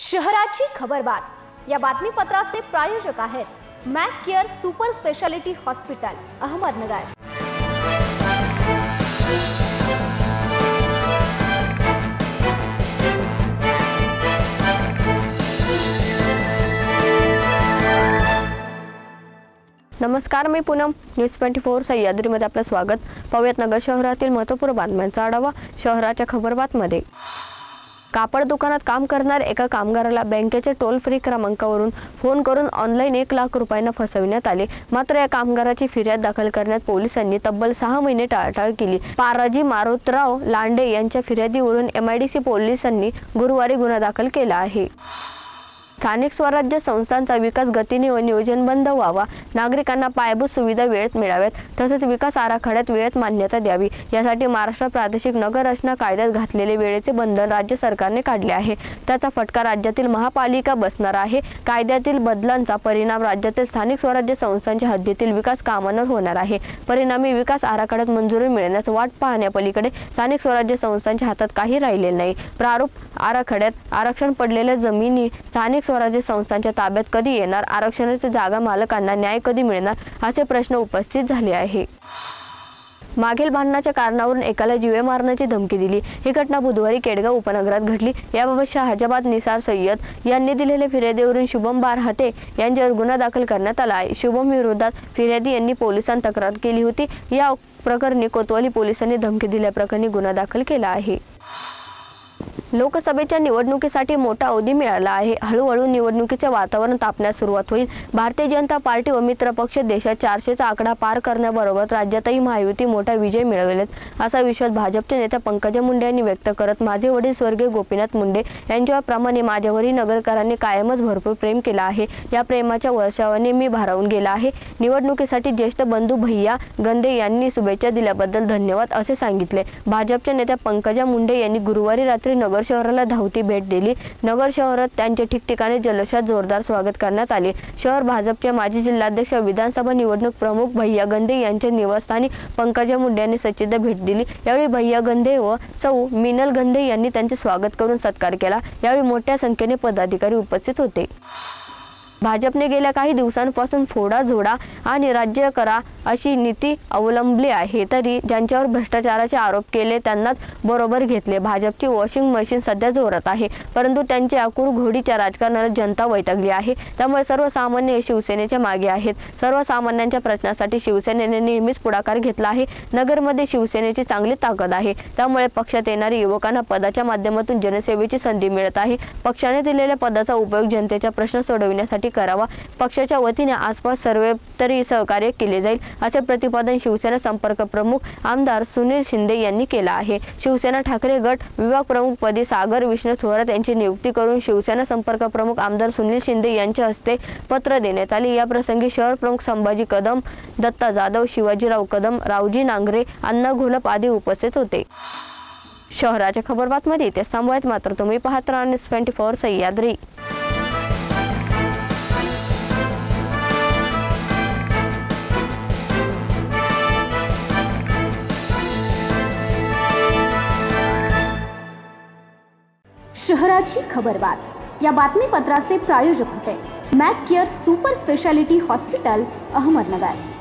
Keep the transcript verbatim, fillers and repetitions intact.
शहराची खबरबात या बातमीपत्राचे प्रायोजक आहेत Mac care super speciality hospital Ahmednagar. नमस्कार, मी पूनम न्यूज ट्वेंटी फोर सह्याद्रीमध्ये आपलं स्वागत। पाहूयात नगर शहरातील महत्त्वपूर्ण बातम्यांचा आढावा। शहराच्या खबरबातमध्ये कापड दुकानात काम करणार एका कामगाराला बँकेच्या टोल फ्री क्रमांकावरून फोन करून ऑनलाईन एक लाख रुपयांना फसविण्यात आले। मात्र या कामगाराची फिर्याद दाखल करण्यात पोलिसांनी तब्बल सहा महिने टाळाटाळ केली। पाराजी मारुतराव लांडे यांच्या फिर्यादीवरून एमआयडीसी पोलिसांनी गुरुवारी गुन्हा दाखल केला आहे। स्थानिक स्वराज्य संस्थांचा विकास गतीने व नियोजनबद्ध व्हावा, नागरिकांना पायाभूत सुविधा वेळेत मिळाव्यात, तसेच विकास आराखड्यात वेळेत मान्यता द्यावी यासाठी महाराष्ट्र प्रादेशिक नगर रचना कायद्यात घातलेले वेळेचे बंधन राज्य सरकारने काढले आहे। त्याचा फटका राज्यातील महापालिका बसणार आहे। कायद्यातील बदलांचा परिणाम राज्यातील स्थानिक स्वराज्य संस्थांच्या हद्दीतील विकास कामांवर होणार आहे। परिणामी विकास आराखड्यात मंजुरी मिळण्यास वाट पाहण्यापलीकडे स्थानिक स्वराज्य संस्थांच्या हातात काही राहिले नाही। प्रारूप आराखड्यात आरक्षण पडलेल्या जमिनी स्थानिक स्वराज्य संस्थांच्या ताब्यात कधी येणार, आरक्षणाची जागा मालकांना न्याय कधी मिळणार असे प्रश्न उपस्थित झाले आहे। मागील भांडणाच्या कारणावरून एकाला जीवे मारण्याची धमकी दिली। ही घटना बुधवारी केडगाव उपनगरात घडली। याबाबत शहाजाबाद निसार सय्यद यांनी दिलेल्या फिर्यादीवरून शुभम बारहते यांच्यावर गुन्हा दाखल करण्यात आला आहे। शुभम विरोधात फिर्यादी यांनी पोलिसांत तक्रार केली होती। या प्रकरणी कोतवाली पोलिसांनी धमकी दिल्याप्रकरणी गुन्हा दाखल केला आहे। लोकसभेच्या निवडणुकीसाठी मोठा अवधी मिळाला आहे। हळूहळू निवडणुकीचे वातावरण तापण्यास सुरुवात होईल। भारतीय जनता पार्टी व मित्र पक्ष देशात चारशेचा आकडा पार करण्याबरोबर राज्यातही महायुती मोठा विजय मिळवेल असा विश्वास भाजपचे नेत्या पंकजा मुंडे यांनी व्यक्त करत माझे वडील स्वर्गीय गोपीनाथ मुंडे यांच्याप्रमाणे माझ्यावरही नगरकरांनी कायमच भरपूर प्रेम केला आहे। या प्रेमाच्या वर्षावाने मी भारावून गेला आहे। निवडणुकीसाठी ज्येष्ठ बंधू भैया गंधे यांनी शुभेच्छा दिल्याबद्दल धन्यवाद असे सांगितले। भाजपच्या नेत्या पंकजा मुंडे यांनी गुरुवारी रात्री नगर शहराला धावती भेट दिली। नगर शहरात त्यांचे ठिकठिकाणी जल्लोषात जोरदार स्वागत करण्यात आले। शहर भाजपचे माजी जिल्हाध्यक्ष विधानसभा निवडणूक प्रमुख भैया गंधे यांच्या निवासस्थानी पंकजा मुंडे यांनी सचिद भेट दिली। यावेळी भैया गंधे व सौ मिनल गंधे यांनी त्यांचे स्वागत करून सत्कार केला। यावेळी मोठ्या संख्येने पदाधिकारी उपस्थित होते। भाजपने गेल्या काही दिवसांपासून फोडा जोडा आणि राज्य करा अशी नीती अवलंबली आहे, तरी ज्यांच्यावर भ्रष्टाचाराचे आरोप केले त्यांनाच बरोबर घेतले। भाजपची वॉशिंग मशीन सध्या जोरात आहे, परंतु त्यांच्या अकुर घोडीच्या राजकारणाला जनता वैतागली आहे। त्यामुळे सर्वसामान्य शिवसेनेच्या मागे आहेत। सर्वसामान्यांच्या प्रश्नासाठी शिवसेनेने नेहमीच पुढाकार घेतला आहे। नगरमध्ये शिवसेनेची चांगली ताकद आहे, त्यामुळे पक्षात येणाऱ्या युवकांना पदाच्या माध्यमातून जनसेवेची संधी मिळत आहे। पक्षाने दिलेल्या पदाचा उपयोग जनतेचा प्रश्न सोडविण्यासाठी करावा। पक्षाच्या वतीने आसपास सर्वतरी सहकार्य केले जाईल असे प्रतिपादन शिवसेना संपर्क प्रमुख आमदार सुनील शिंदे यांनी केला आहे। शिवसेना ठाकरे गट विभाग प्रमुख पदी सागर विष्णू थोरात यांची नियुक्ती करून शिवसेना संपर्क प्रमुख आमदार सुनील शिंदे यांच्या हस्ते पत्र देण्यात आले। या प्रसंगी शहर प्रमुख संभाजी कदम, दत्ता जाधव, शिवाजीराव कदम, रावजी नांगरे, अण्णा घोलप आदी उपस्थित होते। शहराच्या खबरबातमध्ये इथे थांबूयात, मात्र तुम्ही पाहत राहा न्यूज ट्वेंटी फोर सह्याद्री। शहराची खबरबात या बातमीपत्राचे प्रायोजक होते Mac care super speciality hospital Ahmednagar.